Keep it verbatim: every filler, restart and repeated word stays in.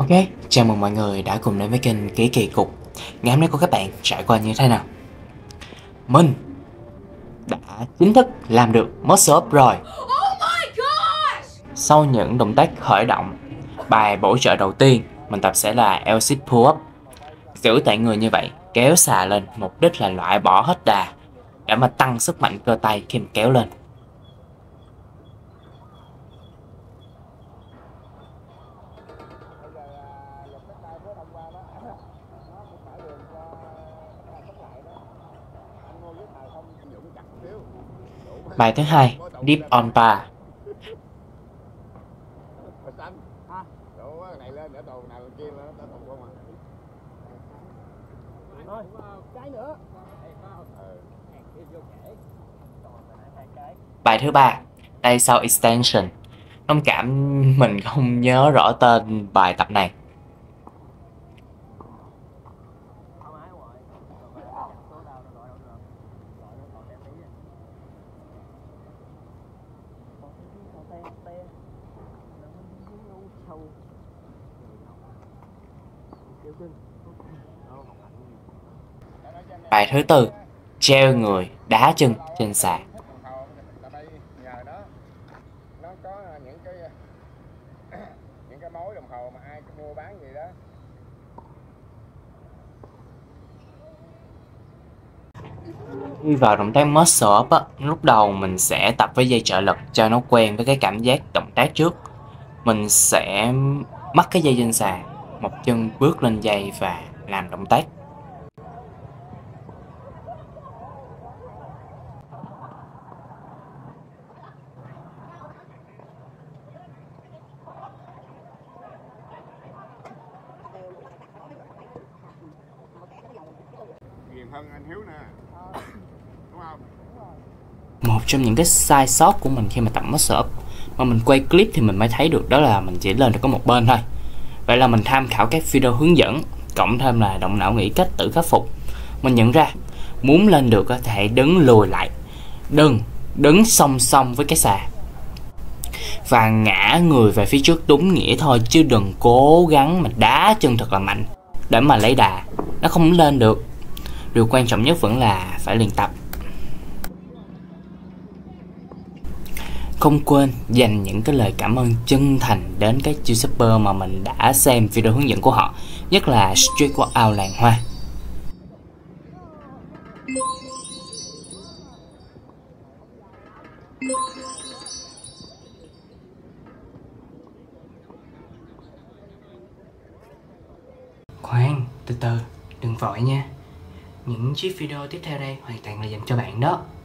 Ok, chào mừng mọi người đã cùng đến với kênh Ký Kỳ Cục. Ngày hôm nay của các bạn trải qua như thế nào? Mình đã chính thức làm được muscle up rồi. Oh my gosh! Sau những động tác khởi động, bài bổ trợ đầu tiên mình tập sẽ là L-sit pull-up. Giữ tại người như vậy, kéo xà lên, mục đích là loại bỏ hết đà để mà tăng sức mạnh cơ tay khi mình kéo lên. Bài thứ hai, Deep on bar. Bài thứ ba, Day sau extension. Thông cảm mình không nhớ rõ tên bài tập này. Bài thứ tư, treo người đá chân trên sàn. Nó có những cái những cái mối đồng hồ mà ai mua bán gì đó. Khi vào động tác muscle up á, lúc đầu mình sẽ tập với dây trợ lực cho nó quen với cái cảm giác động tác trước. Mình sẽ mắc cái dây trên sàn, một chân bước lên dây và làm động tác. Ghiền hơn anh Hiếu nè. Đúng không? Một trong những cái sai sót của mình khi mà tập muscle up mà mình quay clip thì mình mới thấy được, đó là mình chỉ lên được có một bên thôi. Vậy là mình tham khảo các video hướng dẫn, cộng thêm là động não nghĩ cách tự khắc phục. Mình nhận ra muốn lên được thì hãy đứng lùi lại, đừng đứng song song với cái xà và ngã người về phía trước đúng nghĩa thôi, chứ đừng cố gắng mà đá chân thật là mạnh để mà lấy đà, nó không lên được. Điều quan trọng nhất vẫn là phải luyện tập. Không quên dành những cái lời cảm ơn chân thành đến các YouTuber mà mình đã xem video hướng dẫn của họ, nhất là Street Workout Làng Hoa. Khoan, từ từ, đừng vội nha. Những chiếc video tiếp theo đây hoàn toàn là dành cho bạn đó.